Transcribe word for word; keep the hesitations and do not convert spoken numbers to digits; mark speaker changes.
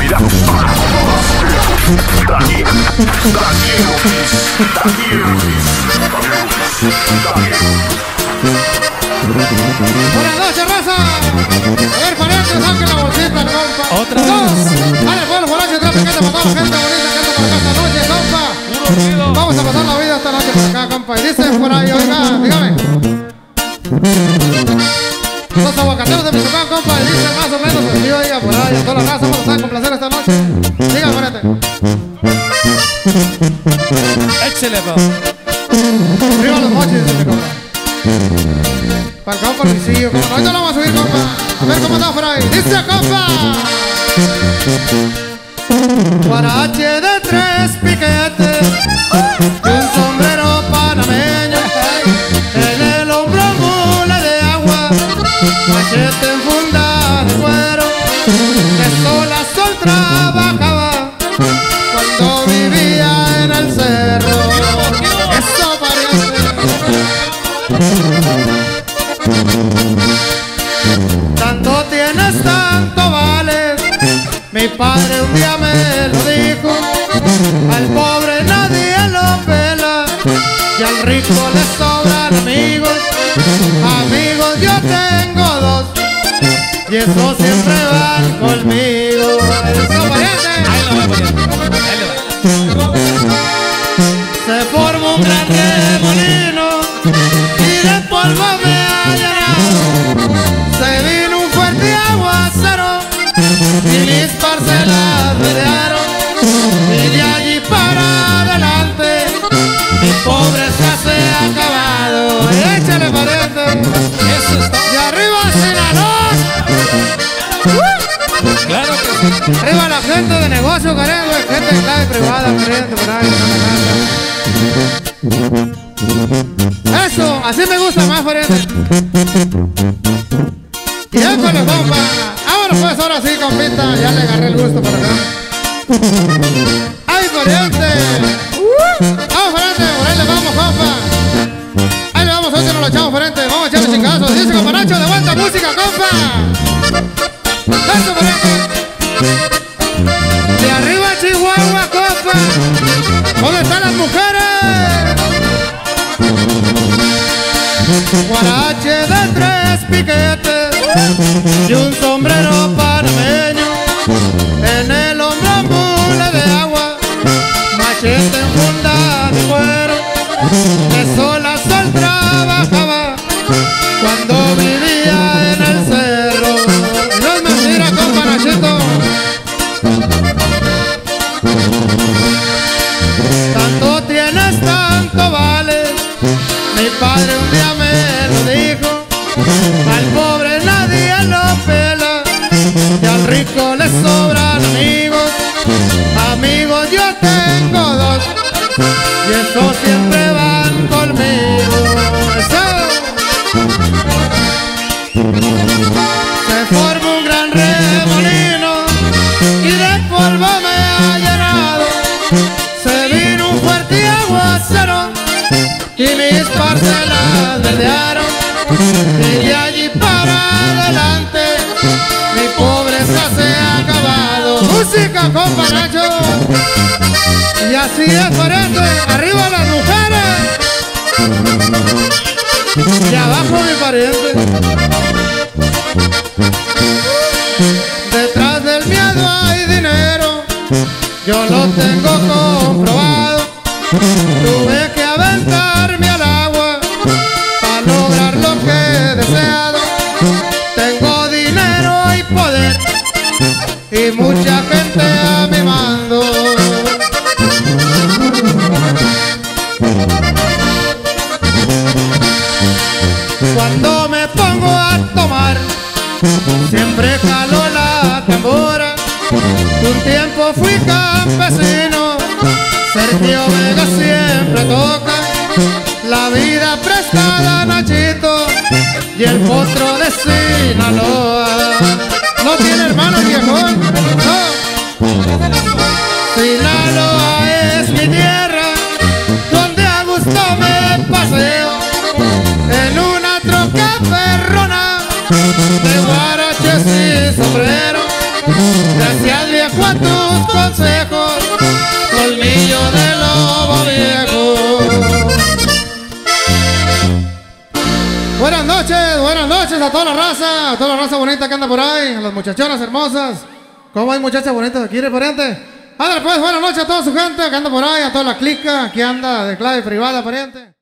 Speaker 1: actividad para todos. Daniel, Daniel Ruiz, Daniel Ruiz, Daniel
Speaker 2: Buenas noches, raza. A ver, parientes, saquen la bolsita, compa.
Speaker 3: Otra
Speaker 2: dos. Dale, pueblo, por noche, trape, para toda la gente bonita que anda por acá esta noche, compa. Vamos a pasar la vida esta noche por acá, compa. Y dicen por ahí, oiga, dígame. Los aguacateros de Michoacán, compa. Y dicen más o menos así, oiga, por ahí. A toda la raza, vamos a complacer esta noche. Dígame, pariente.
Speaker 3: Échale, pa.
Speaker 2: Arriba los mochis, dice mi compa. Para el compa Luisillo, como no, ahorita lo vamos a subir, compa. A ver cómo está por ahí. Dice, compa. Guarache de tres piquetes y un sombrero panameño, en el hombro mula de agua, machete en funda de cuero, que sola sol trabajaba cuando vivía en el cerro. Eso pariente. Tanto tienes, tanto vales. Mi padre un día me lo dijo. Al pobre nadie lo pela y al rico le sobran amigos. Amigos yo tengo dos y esos siempre van conmigo. Eso pariente. Se forma un gran remolino y de polvo me ha llenado. Se vino un fuerte aguacero y mis parcelas rodearon, y de allí para adelante mi pobreza se ha acabado. Échale, pariente.
Speaker 3: Eso está.
Speaker 2: Y arriba Sinaloa. Uh.
Speaker 3: Claro que sí.
Speaker 2: Arriba la gente de negocio, carengo, gente de clave privada, pariente, por ahí, no me eso, así me gusta más, pariente. Y échale, compa. Vámonos pues, ahora sí, compita. Ya le agarré el gusto por acá. ¡Ay, pariente! Uh, vamos, pariente, por ahí le vamos, compa. Ahí le vamos, hoy nos lo echamos, pariente. Vamos a echarle chingazos. Dice comparacho, de vuelta música, compa. Eso, pariente. De arriba Chihuahua, compa. ¿Dónde están las mujeres? Guarache de tres piquetes y un sombrero panameño, en el hombro mula de agua, machete en funda de cuero, de sol a sol trabajaba cuando vivía en el cerro. No es mentira, compa Nachito. Tanto tienes, tanto vales. Mi padre un día me lo dijo. Al pobre nadie lo pela y al rico le sobran amigos. Amigos yo tengo dos y esos siempre van conmigo. ¡Eso! Se forma un gran remolino y de polvo me ha llenado. Se vino un fuerte aguacero y mis parcelas verdearon, y de allí para adelante mi pobreza se ha acabado. Música, compa Nacho. Y así es, pariente. Arriba las mujeres y abajo mi pariente. Detrás del miedo hay dinero, yo lo tengo comprobado. Tuve que aventarme al agua para lograr lo que he deseado. Tengo dinero y poder y mucha gente a mi mando. Cuando me pongo a tomar siempre jalo la tambora. Un tiempo fui campesino, Sergio Vega siempre toca. La vida prestada, Nachito, y el potro de Sinaloa. No tiene hermano viejón, no. Sinaloa es mi tierra, donde a gusto me paseo, en una troca perrona de guaraches y sombrero. Gracias, viejo a tus consejos, colmillo de lobo viejo. Buenas noches, buenas noches a toda la raza, a toda la raza bonita que anda por ahí, a las muchachonas hermosas. ¿Cómo hay muchachas bonitas aquí, pariente? Ándale pues, buenas noches a toda su gente que anda por ahí, a toda la clica que anda de clave privada, pariente.